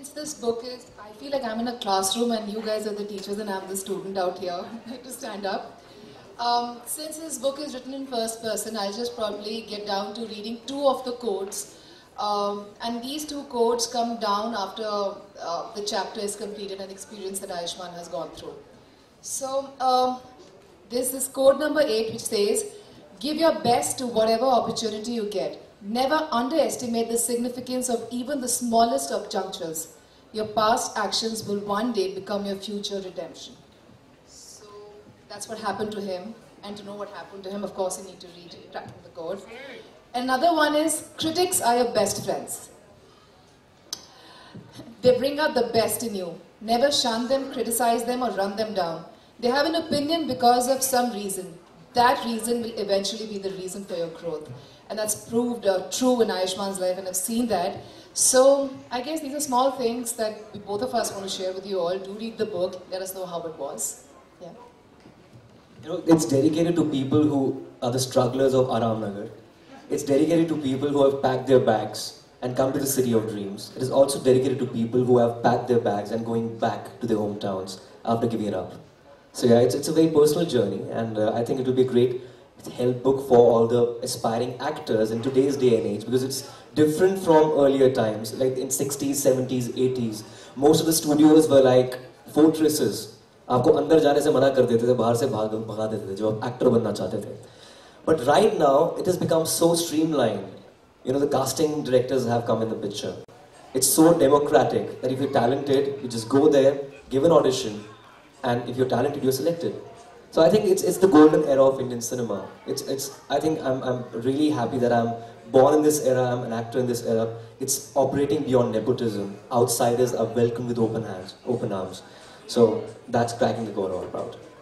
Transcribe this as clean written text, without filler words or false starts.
since this book is, I feel like I'm in a classroom and you guys are the teachers and I'm the student out here to stand up. Since this book is written in first person, I'll just probably get down to reading two of the quotes. And these two quotes come down after the chapter is completed and experience that Ayushmann has gone through. So, there's this quote number 8 which says, "Give your best to whatever opportunity you get. Never underestimate the significance of even the smallest of junctures. Your past actions will one day become your future redemption." So that's what happened to him. And to know what happened to him, of course, you need to read Cracking the Code. Another one is, critics are your best friends. They bring out the best in you. Never shun them, criticize them, or run them down. They have an opinion because of some reason. That reason will eventually be the reason for your growth. And that's proved true in Ayushmann's life, and I've seen that. So, I guess these are small things that both of us want to share with you all. Do read the book, let us know how it was. Yeah. You know, it's dedicated to people who are the strugglers of Aram Nagar. It's dedicated to people who have packed their bags and come to the city of dreams. It is also dedicated to people who have packed their bags and going back to their hometowns after giving it up. So yeah, it's a very personal journey, and I think it will be a great help book for all the aspiring actors in today's day and age, because it's different from earlier times, like in 60s, 70s, 80s. Most of the studios were like fortresses. आपको अंदर जाने से मना कर देते थे, बाहर से भगा देते थे जो आप एक्टर बनना चाहते थे. But right now, it has become so streamlined. You know, the casting directors have come in the picture. It's so democratic that if you're talented, you just go there, give an audition, and if you're talented, you're selected. So I think it's the golden era of Indian cinema. I think I'm really happy that I'm born in this era, I'm an actor in this era. It's operating beyond nepotism. Outsiders are welcomed with open hands, open arms. So that's Cracking the Code all about.